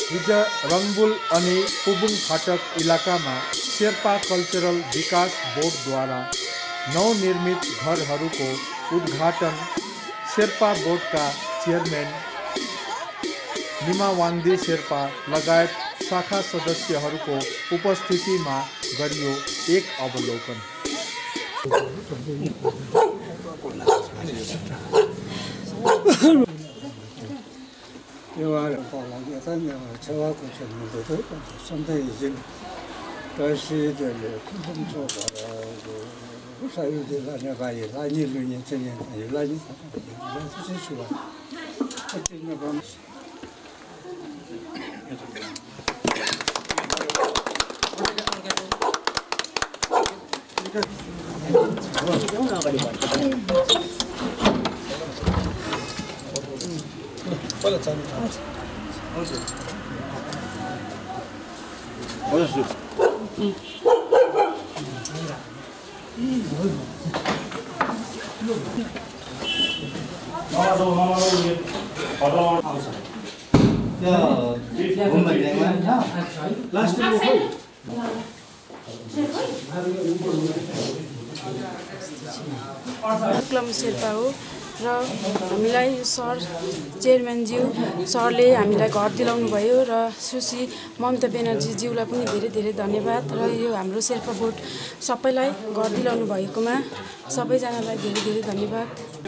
हिज रंगबुल अनि पुबुङ फाटक इलाकामा शेर्पा कल्चरल विकास बोर्डद्वारा नवनिर्मित घरहरूको उद्घाटन शेर्पा बोर्डका चेयरम्यान निमावाङदी शेर्पा लगायत शाखा सदस्यहरूको उपस्थितिमा गरियो। एक अवलोकन। शेर्पा हो र हामीलाई सर चेयरम्यानज्यू सरले हामीलाई घर दिलाउनु भयो र सुश्री ममता बेनर्जीज्यूलाई पनि धेरै धेरै धन्यवाद र यो हाम्रो शेर्पा बोर्ड सबैलाई घर दिलाउनु भएकोमा सबैजनालाई धेरै धेरै धन्यवाद।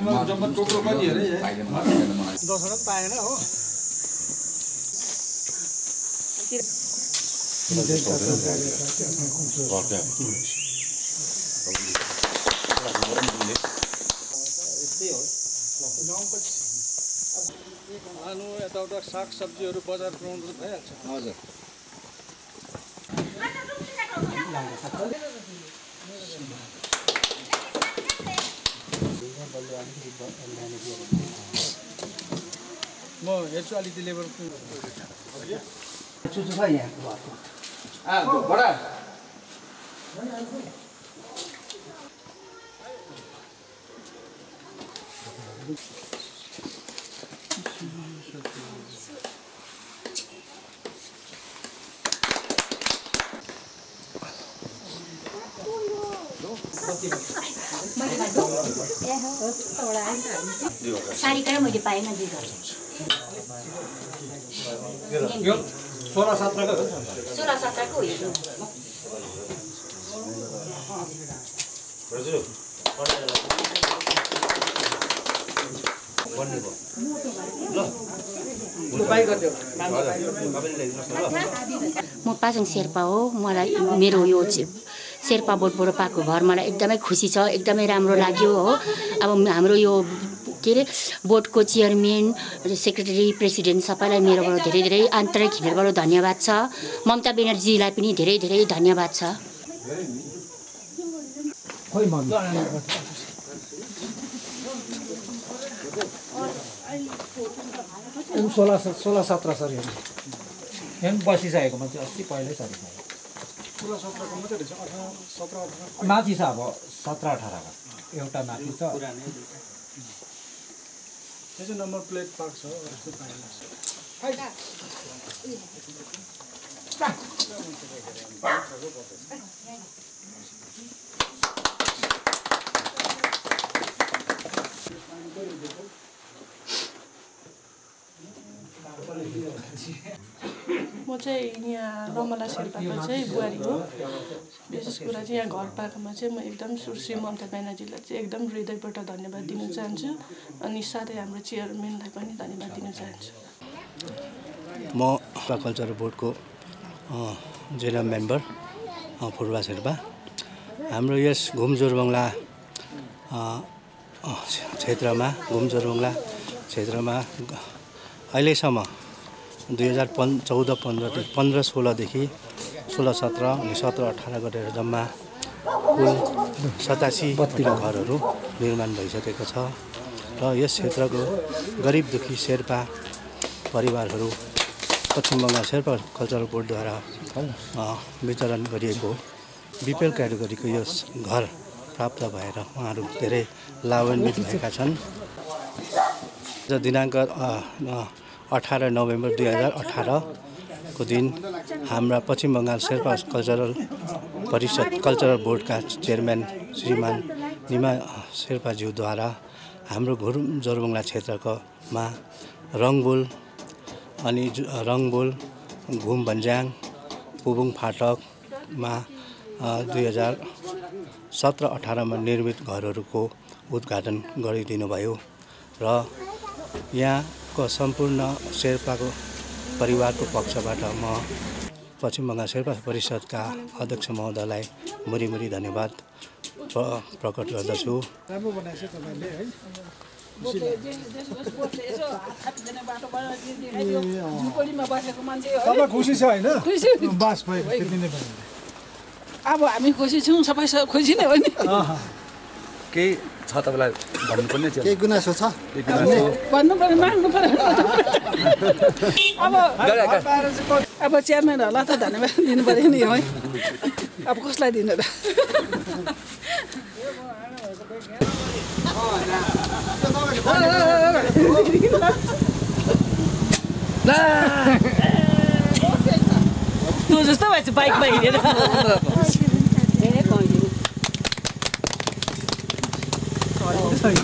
आलु यताउता साग सब्जीहरू बजार पुऱ्याउनु त भइहाल्छ। हजुर। म हेर्छु अलिकति लेबर छ यहाँ बडा सारी करे मैले पाएन दुई घर 16-17 को 16-17 को हो यो म पाजङ शेर्पा हो। मलाई मेरो यो शेर्पा बोर्डबाट पाएको घर मलाई एकदमै खुसी छ, एकदमै राम्रो लाग्यो हो। अब हाम्रो यो के अरे बोर्डको चेयरम्यान, सेक्रेटरी, प्रेसिडेन्ट सबैलाई मेरोबाट धेरै धेरै आन्तरिक हृदयबाट धन्यवाद छ। ममता बेनर्जीलाई पनि धेरै धेरै धन्यवाद छ। 16-17 सर यहाँ बसिसकेको मान्छे अस्ति पहिल्यै सर 16-17 को मात्रै रहेछ। 18-17 माथि छ अब 17-18 का एउटा माथि छ। यो चाहिँ नम्बर प्लेट पार्क छ जस्तो पाइन्छ। म चाहिँ यहाँ रमला शेर्पाको चाहिँ बुहारी हो। विशेष कुरा चाहिँ यहाँ घर पाएकोमा चाहिँ म एकदम सुश्री ममता बेनर्जीलाई चाहिँ एकदम हृदयबाट धन्यवाद दिन चाहन्छु अनि साथै हाम्रो चेयरम्यानलाई पनि धन्यवाद दिन चाहन्छु। म कल्चरल बोर्डको जिल्ला मेम्बर फुर्बा शेर्पा। हाम्रो यस घुमजोरबङ्गला क्षेत्रमा क्षेत्रमा अहिलेसम्म 2014-15 देखि 16-17 अनि 17-18 गरेर जम्मा कुल 87 घरहरू निर्माण भइसकेको छ र यस क्षेत्रको गरिब दुखी शेर्पा परिवारहरू पश्चिम बङ्गाल शेर्पा कल्चरल बोर्डद्वारा वितरण गरिएको बीपीएल क्याटेगोरीको यस घर प्राप्त भएर उहाँहरू धेरै लाभान्वित भएका छन्। दिनाङ्क 18 नोभेम्बर 2018 को दिन हाम्रा पश्चिम बङ्गाल शेर्पा कल्चरल बोर्डका चेयरम्यान श्रीमान निमा शेर्पाज्यूद्वारा हाम्रो घुरुङ जोरबङ्गला क्षेत्रकोमा रङबुल घुम भन्ज्याङ पुबुङ फाटकमा 2017-18 निर्मित घरहरूको उद्घाटन गरिदिनु भयो र यहाँको सम्पूर्ण शेर्पाको परिवारको पक्षबाट म पश्चिम बङ्गाल शेर्पा परिषदका अध्यक्ष महोदयलाई मुरी धन्यवाद प्रकट गर्दछु। खुसी छ होइन? बास भयो त्यति नै भयो। अब हामी खुसी छौँ, सबै खुसी नै हो नि। केही छ तपाईँलाई भन्नुपर्ने? केही गुनासो छ? भन्नु पर्यो, माग्नु पर्यो। अब चेयरम्यानहरूलाई त धन्यवाद दिनु पर्यो नि है। अब कसलाई दिनु र? तँ जस्तो भएछ बाइकमा हिँडेर।